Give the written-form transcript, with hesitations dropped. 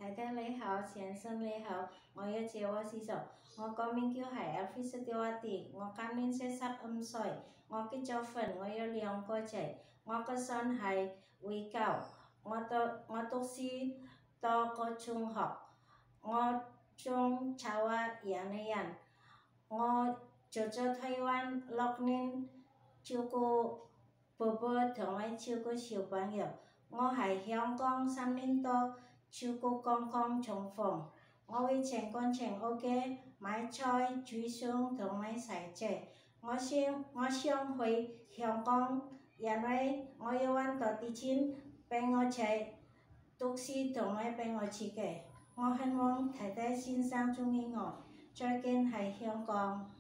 太太你好，先生你好，我要自我介紹。我個名叫係 Elvis Setiawati，我今年45歲，我結咗婚，我有2個仔，我個孫係會教，我讀書到個中學，我中潮話印尼人，我住咗台灣6年，照顧婆婆同埋照顧小朋友。我喺香港3年多，照顧公公重逢。我會情感情屋企買菜、煮餸同埋洗車。我想回香港，因為我要揾多啲錢俾我仔讀書同埋俾我自己。我希望太太先生鍾意我，再見喺香港。